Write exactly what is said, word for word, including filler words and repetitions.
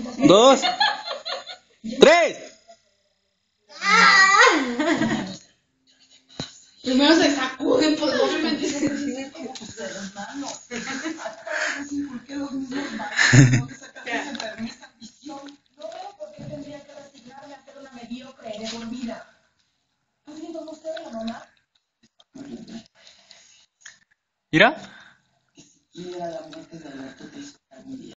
dos, tres. Primero se sacude, pues obviamente. De los malos. ¿Por qué los mismos malos? ¿Dónde sacaste esa enfermiza ambición? No veo por qué tendría que resignarme a ser una mediocre de por vida. ¿Haciendo usted la mamá? Mira.